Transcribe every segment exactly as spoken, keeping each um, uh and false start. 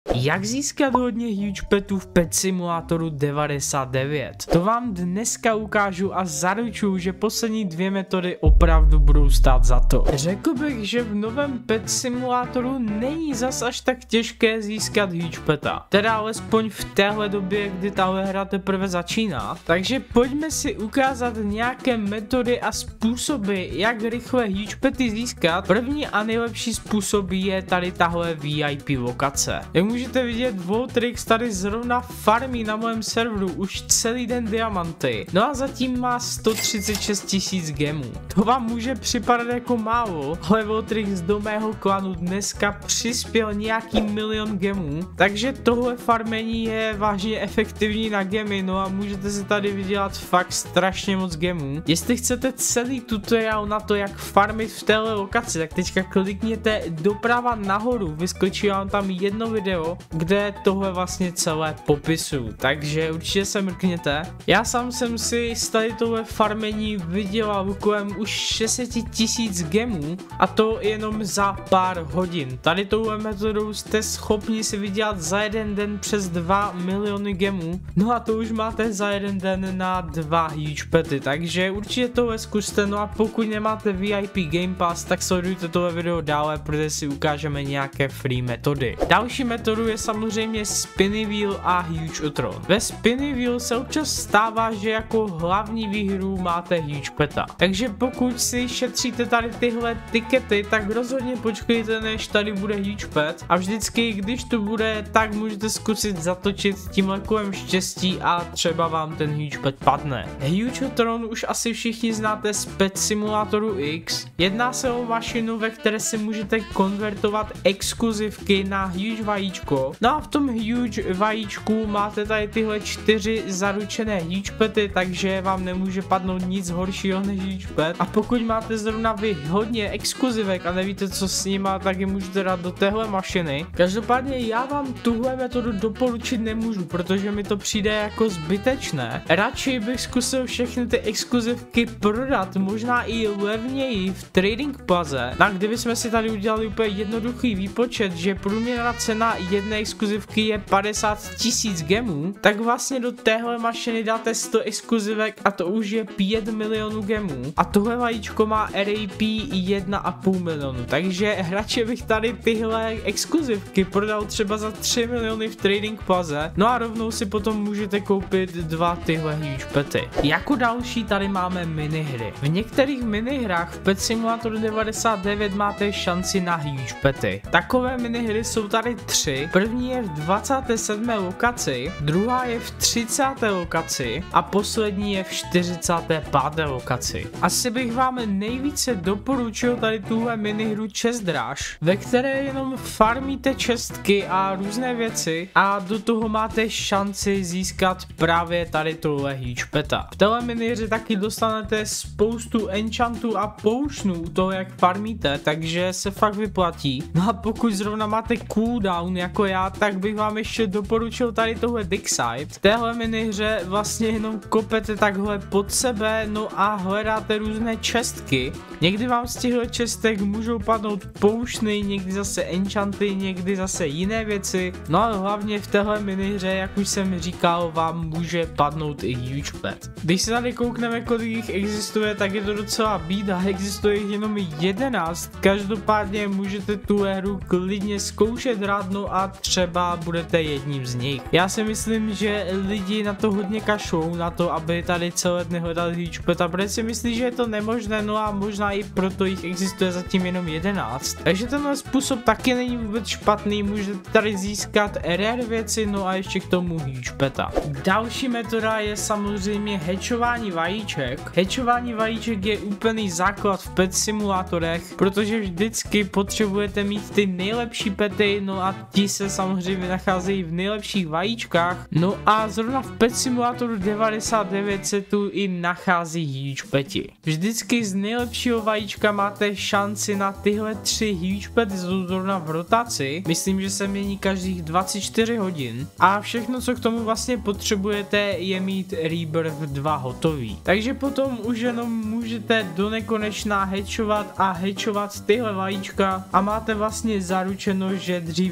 Jak získat hodně huge petů v Pet Simulatoru devadesát devět? To vám dneska ukážu a zaručuju, že poslední dvě metody opravdu budou stát za to. Řekl bych, že v novém Pet Simulatoru není zas až tak těžké získat huge peta. Teda alespoň v téhle době, kdy tahle hra teprve začíná. Takže pojďme si ukázat nějaké metody a způsoby, jak rychle huge pety získat. První a nejlepší způsob je tady tahle V I P lokace. Jak můžete vidět, Voltrix tady zrovna farmí na mém serveru už celý den diamanty. No a zatím má sto třicet šest tisíc gemů. To vám může připadat jako málo, ale Voltrix do mého klanu dneska přispěl nějaký milion gemů, takže tohle farmení je vážně efektivní na gemy, no a můžete si tady vydělat fakt strašně moc gemů. Jestli chcete celý tutoriál na to, jak farmit v téhle lokaci, tak teďka klikněte doprava nahoru, vyskočí vám tam jedno video, kde tohle vlastně celé popisuju, takže určitě se mrkněte. Já sám jsem si z tady tohle farmení vydělal kolem už šest set tisíc gemů a to jenom za pár hodin. Tady touhle metodou jste schopni si vydělat za jeden den přes dva miliony gemů, no a to už máte za jeden den na dva huge pety, takže určitě tohle zkuste, no a pokud nemáte V I P Game Pass, tak sledujte tohle video dále, protože si ukážeme nějaké free metody. Další metodu je samozřejmě Spinny Wheel a Huge Utron. Ve Spinny Wheel se občas stává, že jako hlavní výhru máte huge peta, takže pokud si šetříte tady tyhle tikety, tak rozhodně počkejte, než tady bude huge pet a vždycky, když to bude, tak můžete zkusit zatočit tímhle kolem štěstí a třeba vám ten huge pet padne. Huge Utron už asi všichni znáte z Pet Simulatoru X. Jedná se o mašinu, ve které si můžete konvertovat exkluzivky na huge vajíčko. No a v tom huge vajíčku máte tady tyhle čtyři zaručené huge pety, takže vám nemůže padnout nic horšího než huge pet. A pokud máte zrovna vy hodně exkluzivek a nevíte co s nima, tak je můžete dát do téhle mašiny. Každopádně já vám tuhle metodu doporučit nemůžu, protože mi to přijde jako zbytečné. Radši bych zkusil všechny ty exkluzivky prodat, možná i levněji v Trading Plaze. No a kdybychom si tady udělali úplně jednoduchý výpočet, že průměrná cena jedné exkluzivky je padesát tisíc gemů, tak vlastně do téhle mašiny dáte sto exkluzivek a to už je pět milionů gemů. A tohle vajíčko má R A P jedna a půl milionu, takže radši bych tady tyhle exkluzivky prodal třeba za tři miliony v Trading Plaze, no a rovnou si potom můžete koupit dva tyhle huge pety. Jako další tady máme minihry. V některých minihrách v Pet Simulatoru devadesát devět máte šanci na huge pety. Takové minihry jsou tady tři. První je v dvacáté sedmé lokaci, druhá je v třicáté lokaci a poslední je v čtyřicáté páté lokaci. Asi bych vám nejvíce doporučil tady tuhle minihru Chest Rush, ve které jenom farmíte čestky a různé věci a do toho máte šanci získat právě tady tohle huge peta. V téhle minihře taky dostanete spoustu enchantů a potionů u toho, jak farmíte, takže se fakt vyplatí. No a pokud zrovna máte cooldown jako já, tak bych vám ještě doporučil tady tohle Digside. V téhle minihře vlastně jenom kopete takhle pod sebe, no a hledáte různé čestky. Někdy vám z těchto čestek můžou padnout poušny, někdy zase enchanty, někdy zase jiné věci. No a hlavně v téhle minihře, jak už jsem říkal, vám může padnout i huge pet. Když se tady koukneme, kolik jich existuje, tak je to docela bída, existuje jich jenom jedenáct. Každopádně můžete tu hru klidně zkoušet rád, no a třeba budete jedním z nich. Já si myslím, že lidi na to hodně kašlou, na to, aby tady celé dny hledali huge peta, protože si myslí, že je to nemožné, no a možná i proto jich existuje zatím jenom jedenáct. Takže tenhle způsob taky není vůbec špatný, můžete tady získat rare věci, no a ještě k tomu huge peta. Další metoda je samozřejmě hatchování vajíček. Hatchování vajíček je úplný základ v Pet Simulatorech, protože vždycky potřebujete mít ty nejlepší pety, no a ti se samozřejmě nacházejí v nejlepších vajíčkách. No a zrovna v Pet Simulatoru devadesát devět se tu i nachází huge peti. Vždycky z nejlepšího vajíčka máte šanci na tyhle tři huge pety, jsou zrovna v rotaci. Myslím, že se mění každých dvacet čtyři hodin. A všechno, co k tomu vlastně potřebujete, je mít Rebirth dva hotový. Takže potom už jenom můžete do nekonečna hatchovat a hatchovat tyhle vajíčka a máte vlastně zaručeno, že dřív nebo později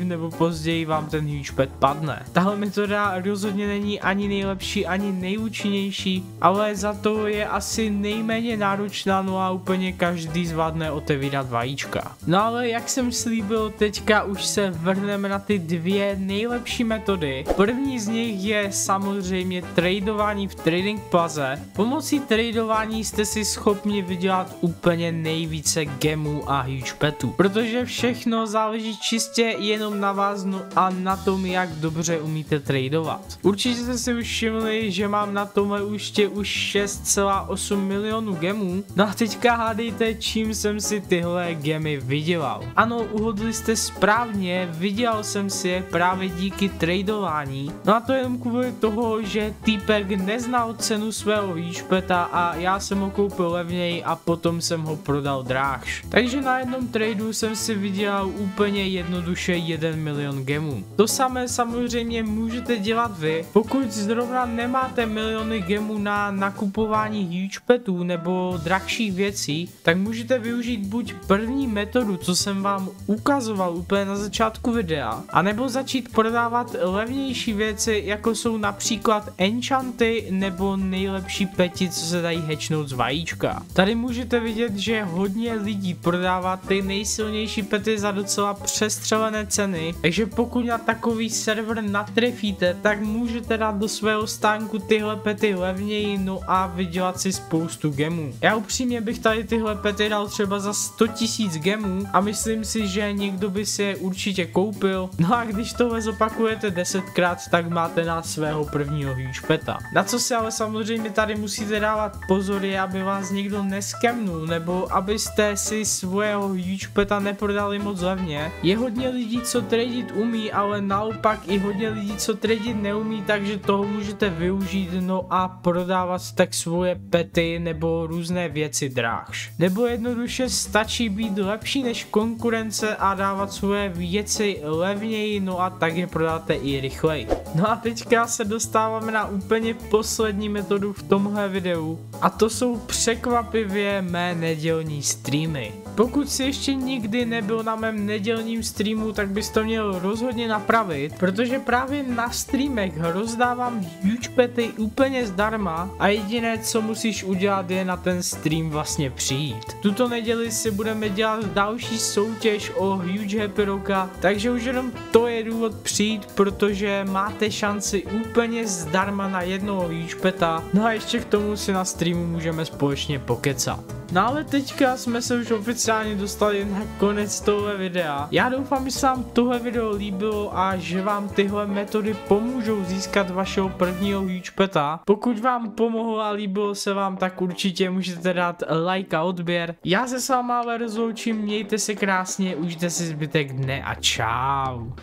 později vám ten huge pet padne. Tahle metoda rozhodně není ani nejlepší, ani nejúčinnější, ale za to je asi nejméně náročná, no a úplně každý zvládne otevírat vajíčka. No ale jak jsem slíbil, teďka už se vrhneme na ty dvě nejlepší metody. První z nich je samozřejmě tradování v Trading Plaze. Pomocí tradování jste si schopni vydělat úplně nejvíce gemů a huge petů, protože všechno záleží čistě jenom na vás, no a na tom, jak dobře umíte tradovat. Určitě jste si už všimli, že mám na tomhle účtě už šest celá osm milionů gemů, no a teďka hádejte, čím jsem si tyhle gemy vydělal. Ano, uhodli jste správně, vydělal jsem si je právě díky tradování, no a to jenom kvůli toho, že týpek neznal cenu svého huge peta a já jsem ho koupil levněji a potom jsem ho prodal dráž. Takže na jednom tradu jsem si vydělal úplně jednoduše jeden milion gemů. To samé samozřejmě můžete dělat vy, pokud zrovna nemáte miliony gemů na nakupování huge petů nebo drahších věcí, tak můžete využít buď první metodu, co jsem vám ukazoval úplně na začátku videa, anebo začít prodávat levnější věci, jako jsou například enchanty nebo nejlepší peti, co se dají hatchnout z vajíčka. Tady můžete vidět, že hodně lidí prodává ty nejsilnější pety za docela přestřelené ceny, takže pokud na takový server natrefíte, tak můžete dát do svého stánku tyhle pety levněji, no a vydělat si spoustu gemů. Já upřímně bych tady tyhle pety dal třeba za sto tisíc gemů a myslím si, že někdo by si je určitě koupil, no a když tohle zopakujete desetkrát, tak máte na svého prvního huge peta. Na co si ale samozřejmě tady musíte dávat pozor je, aby vás někdo neskemnul, nebo abyste si svého huge peta neprodali moc levně. Je hodně lidí, co tradit umí, ale naopak i hodně lidí, co tradit neumí, takže toho můžete využít, no a prodávat tak svoje pety nebo různé věci dráž. Nebo jednoduše stačí být lepší než konkurence a dávat svoje věci levněji, no a tak je prodáte i rychleji. No a teďka se dostáváme na úplně poslední metodu v tomhle videu a to jsou překvapivě mé nedělní streamy. Pokud si ještě nikdy nebyl na mém nedělním streamu, tak bys to měl rozhodně napravit, protože právě na streamech rozdávám huge pety úplně zdarma a jediné, co musíš udělat, je na ten stream vlastně přijít. Tuto neděli si budeme dělat další soutěž o huge happy roka, takže už jenom to je důvod přijít, protože máte šanci úplně zdarma na jednoho huge peta, no a ještě k tomu si na streamu můžeme společně pokecat. No ale teďka jsme se už oficiálně dostali na konec tohle videa. Já doufám, že se vám tohle video líbilo a že vám tyhle metody pomůžou získat vašeho prvního huge peta. Pokud vám pomohlo a líbilo se vám, tak určitě můžete dát like a odběr. Já se s váma ale rozloučím, mějte se krásně, užijte si zbytek dne a čau.